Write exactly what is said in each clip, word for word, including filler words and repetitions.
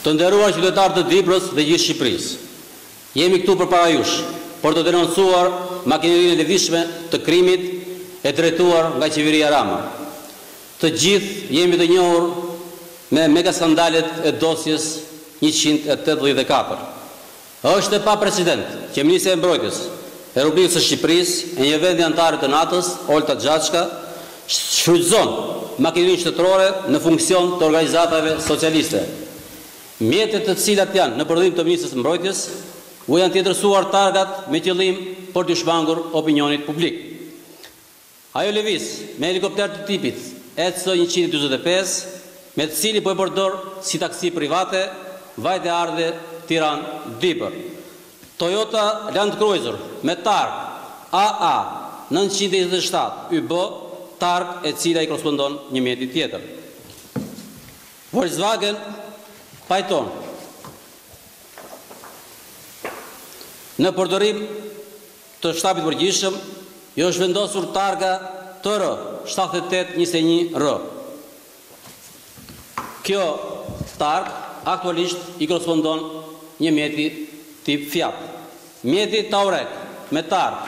Të nderuar qytetarë të Dibrës dhe gjithë Shqipërisë, jemi këtu përpara jush për të denoncuar makinerinë e lëvizshme të krimit e drejtuar nga qeveria Rama. Të gjithë jemi të njohur me megaskandalet e dosjes njëqind e tetëdhjetë e katër. Është e paprecedent që Ministri i Mbrojtjes e Republikës së Shqipërisë e një vendi anëtare të natës, Olta Xhaçka, shfrytëzon makinerinë shtetërore në funksion të organizatave socialiste. Mjetet të cilat janë në përdhorim të Ministrisë së Mbrojtjes u janë tjetërsuar targat me qëllim për të shmangur opinionit publik. Ajo lëviz me helikopter të tipit E C njëqind e dyzet e pesë, me të cili po e përdor si taksi private, vajte ardhe Tiranë-Dibër. Toyota Land Cruiser me targ A A nëntëqind e njëzet e shtatë Y B, targ e cila i korespondon një mjeti tjetër. Volkswagen Pajton. Në përdorim të shtapit përgjithshëm, jo është vendosur targa T R shtatëdhjetë e tetë njëzet e një R. Kjo targ aktualisht i korespondon një mjeti tip Fiat. Mjeti Touareg me targ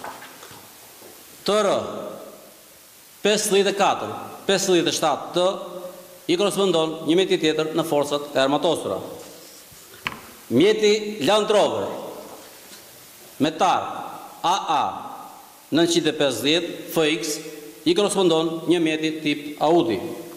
T R pesëdhjetë e katër pesëdhjetë e shtatë T i korespondon një mjeti tjetër në forcat e armatosura. Mjeti Land Rover me targ A A nëntëqind e pesëdhjetë F X i korespondon një mjeti tip Audi.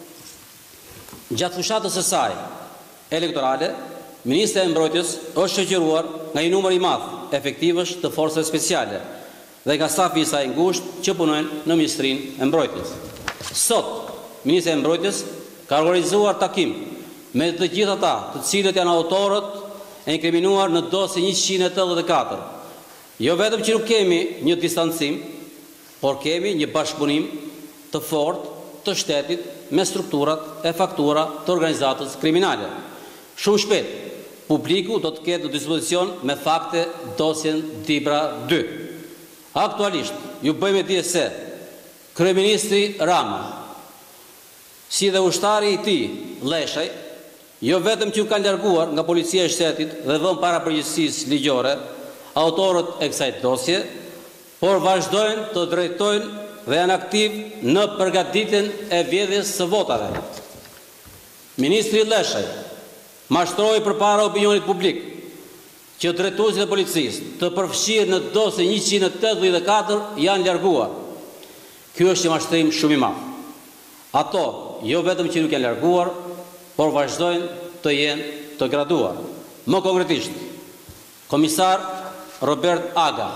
Gjatë fushatës së saj elektorale, Ministri i Mbrojtjes është shoqëruar nga një numër i madh efektivësh të forcave speciale dhe nga stafi i saj ngushtë që punojnë në Ministrinë e Mbrojtjes. Sot, Ministri i Mbrojtjes ka organizuar takim me të gjithë ata të cilët janë autorët e inkriminuar në dosje njëqind e tetëdhjetë e katër. Jo vetëm që nuk kemi një distancim, por kemi një bashkëpunim të fortë të shtetit me strukturat e faktura të organizatës kriminale. Shumë shpejt, publiku do të ketë në dispozicion me fakte dosjen Dibra dy. Aktualisht, ju bëjmë dije se Kryeministri Rama, si dhe ushtari i tij Leshaj, jo vetëm që u kanë larguar nga policia e shtetit dhe vënë para përgjegjësisë ligjore autorët e kësaj dosje, por vazhdojnë të drejtojnë dhe janë aktiv në përgatitjen e vjedhjes së votave. Ministri Leshaj mashtroi përpara opinionit publik që drejtuesit e policisë të përfshirë në dosje njëqind e tetëdhjetë e katër janë larguar. Ky është një mashtrim shumë i madh. Ato jo vetëm që nuk janë larguar, por vazhdojnë të jenë të graduar. Më konkretisht, komisar Robert Aga,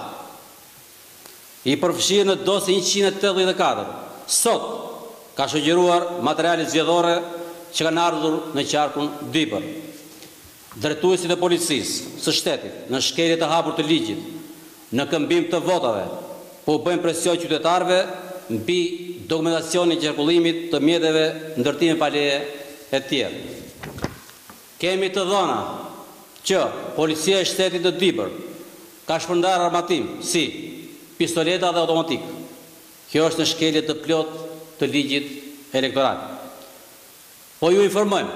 i përfshirë në dosje njëqind e tetëdhjetë e katër, sot ka shoqëruar materiale zgjedhore që kanë ardhur në qarkun Dibër. Drejtuesit e policisë së shtetit në shkelje të hapur të ligjit, në këmbim të votave, po bëjnë presion qytetarëve mbi dokumentacionin e qarkullimit të mjeteve, ndërtime pa leje e tjerë. Kemi të dhëna që policia e shtetit të Dibër ka shpërndarë armatim si pistoleta dhe automatik. Kjo është në shkelje të plot të ligjit elektoral. Po ju informojmë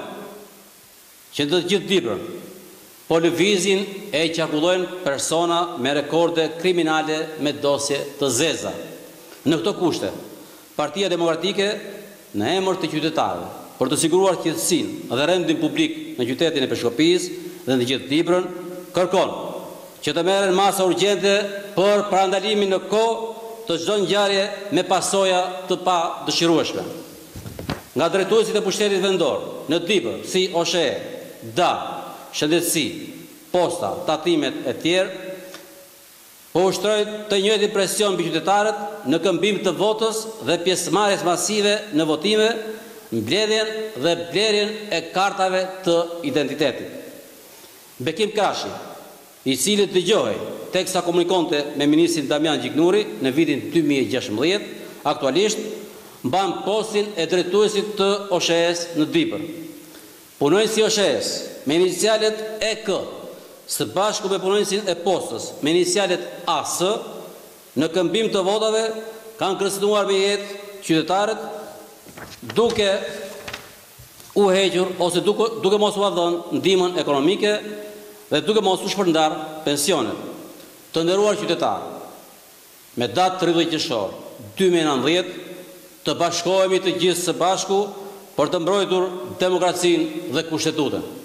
që në të gjithë Dibër po lëvizin e qarkullojnë persona me rekorde kriminale me dosje të zeza. Në këto kushte, Partia Demokratike në emër të qytetarëve, për të siguruar qetësinë dhe rendin publik në qytetin e Peshkopijës dhe në gjithë Dibrën, kërkon që të merren masa urgjente për parandalimin në kohë të çdo ngjarje me pasoja të pa dëshirueshme. Nga drejtuesit e pushtetit vendor në Dibër, si O S H E, D A, shëndetësi, posta, tatimet e tjerë, po ushtrojnë të njëjtin presion mbi qytetarët në këmbim të votës dhe pjesëmarrjes masive në votime, mbledhjen dhe blerjen e kartave të identitetit. Bekim Kashi, i cili dëgjohej teksa komunikonte me ministrin Damian Gjiknuri në vitin dy mijë e gjashtëmbëdhjetë, aktualisht mban postin e drejtuesit të O S H E-s në Dibër. Punonjësi i O S H E-s me inicialet E K, së bashku me punonjësin e postës me inicialet A S, në këmbim të votave kanë kërcënuar me jetë qytetarët, duke u hequr ose duke, duke mos u dhënë ndihmën ekonomike dhe duke mos u shpërndar pensionet. Të nderuar qytetarë, me datë tridhjetë qershor dy mijë e nëntëdhjetë të bashkohemi të gjithë së bashku për të mbrojtur demokracinë dhe kushtetutin.